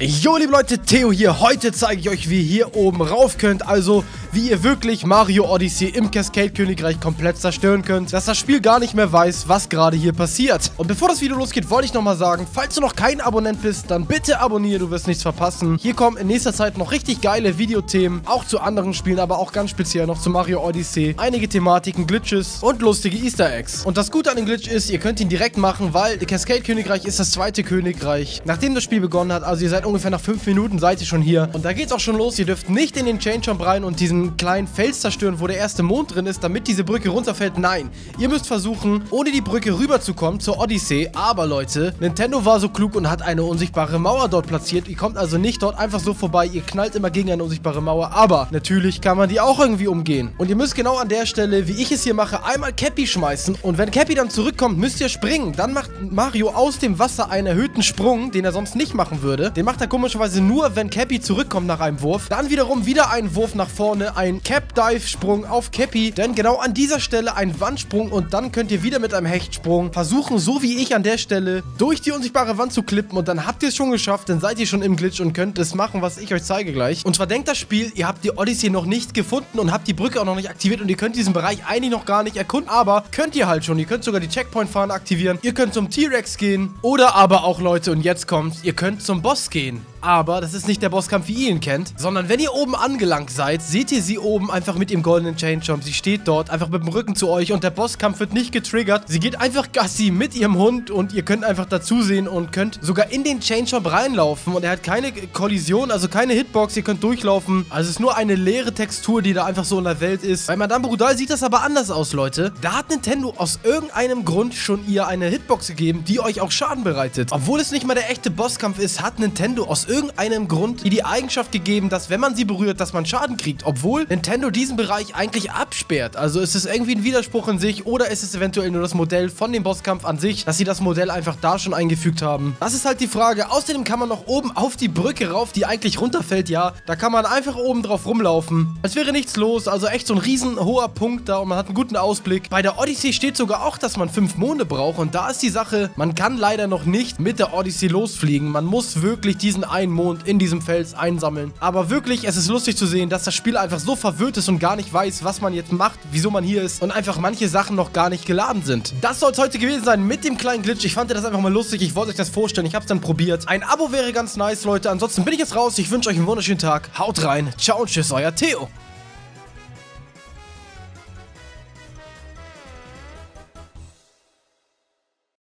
Jo, liebe Leute, Theo hier. Heute zeige ich euch, wie ihr hier oben rauf könnt. Also, wie ihr wirklich Mario Odyssey im Cascade-Königreich komplett zerstören könnt. Dass das Spiel gar nicht mehr weiß, was gerade hier passiert. Und bevor das Video losgeht, wollte ich nochmal sagen, falls du noch kein Abonnent bist, dann bitte abonniere, du wirst nichts verpassen. Hier kommen in nächster Zeit noch richtig geile Videothemen. Auch zu anderen Spielen, aber auch ganz speziell noch zu Mario Odyssey. Einige Thematiken, Glitches und lustige Easter Eggs. Und das Gute an dem Glitch ist, ihr könnt ihn direkt machen, weil Cascade-Königreich ist das zweite Königreich, nachdem das Spiel begonnen hat. Also ihr seid ungefähr nach 5 Minuten seid ihr schon hier. Und da geht's auch schon los. Ihr dürft nicht in den Chain Jump rein und diesen kleinen Fels zerstören, wo der erste Mond drin ist, damit diese Brücke runterfällt. Nein, ihr müsst versuchen, ohne die Brücke rüberzukommen zur Odyssey. Aber Leute, Nintendo war so klug und hat eine unsichtbare Mauer dort platziert. Ihr kommt also nicht dort einfach so vorbei. Ihr knallt immer gegen eine unsichtbare Mauer. Aber natürlich kann man die auch irgendwie umgehen. Und ihr müsst genau an der Stelle, wie ich es hier mache, einmal Cappy schmeißen. Und wenn Cappy dann zurückkommt, müsst ihr springen. Dann macht Mario aus dem Wasser einen erhöhten Sprung, den er sonst nicht machen würde. Den macht er komischerweise nur, wenn Cappy zurückkommt nach einem Wurf. Dann wiederum wieder einen Wurf nach vorne, ein Cap-Dive-Sprung auf Cappy. Dann genau an dieser Stelle ein Wandsprung und dann könnt ihr wieder mit einem Hechtsprung versuchen, so wie ich an der Stelle, durch die unsichtbare Wand zu klippen und dann habt ihr es schon geschafft, dann seid ihr schon im Glitch und könnt es machen, was ich euch zeige gleich. Und zwar denkt das Spiel, ihr habt die Odyssey noch nicht gefunden und habt die Brücke auch noch nicht aktiviert und ihr könnt diesen Bereich eigentlich noch gar nicht erkunden, aber könnt ihr halt schon. Ihr könnt sogar die Checkpoint-Fahne aktivieren, ihr könnt zum T-Rex gehen oder aber auch, Leute, und jetzt kommt's, ihr könnt zum Boss gehen. Aber das ist nicht der Bosskampf, wie ihr ihn kennt, sondern wenn ihr oben angelangt seid, seht ihr sie oben einfach mit ihrem goldenen Chain Jump. Sie steht dort einfach mit dem Rücken zu euch und der Bosskampf wird nicht getriggert. Sie geht einfach Gassi mit ihrem Hund und ihr könnt einfach dazusehen und könnt sogar in den Chain Jump reinlaufen und er hat keine Kollision, also keine Hitbox, ihr könnt durchlaufen. Also es ist nur eine leere Textur, die da einfach so in der Welt ist. Bei Madame Brudal sieht das aber anders aus, Leute. Da hat Nintendo aus irgendeinem Grund schon ihr eine Hitbox gegeben, die euch auch Schaden bereitet. Obwohl es nicht mal der echte Bosskampf ist, hat Nintendo aus irgendeinem Grund die Eigenschaft gegeben, dass wenn man sie berührt, dass man Schaden kriegt, obwohl Nintendo diesen Bereich eigentlich absperrt. Also ist es irgendwie ein Widerspruch in sich oder ist es eventuell nur das Modell von dem Bosskampf an sich, dass sie das Modell einfach da schon eingefügt haben. Das ist halt die Frage. Außerdem kann man noch oben auf die Brücke rauf, die eigentlich runterfällt, ja. Da kann man einfach oben drauf rumlaufen. Als wäre nichts los, also echt so ein riesen hoher Punkt da und man hat einen guten Ausblick. Bei der Odyssey steht sogar auch, dass man 5 Monde braucht und da ist die Sache, man kann leider noch nicht mit der Odyssey losfliegen. Man muss wirklich diesen einen Mond in diesem Fels einsammeln. Aber wirklich, es ist lustig zu sehen, dass das Spiel einfach so verwirrt ist und gar nicht weiß, was man jetzt macht, wieso man hier ist und einfach manche Sachen noch gar nicht geladen sind. Das soll es heute gewesen sein mit dem kleinen Glitch. Ich fand das einfach mal lustig. Ich wollte euch das vorstellen. Ich habe es dann probiert. Ein Abo wäre ganz nice, Leute. Ansonsten bin ich jetzt raus. Ich wünsche euch einen wunderschönen Tag. Haut rein. Ciao und tschüss, euer Theo.